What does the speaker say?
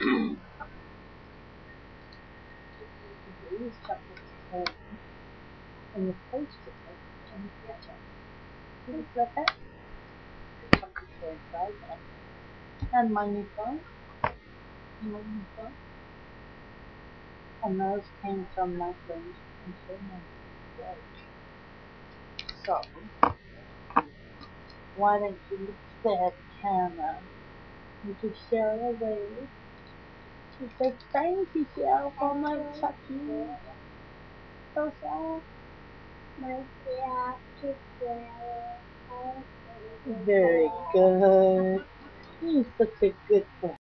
These chocolates cold, and the toast is cold, and the ketchup. You just let that chocolate cold right there. And my new phone. And those came from my friends and so So, why don't you look at that camera? You could share a wave. She said, thank you, Cheryl, for my chucky. So sad. Very good. You're such a good boy.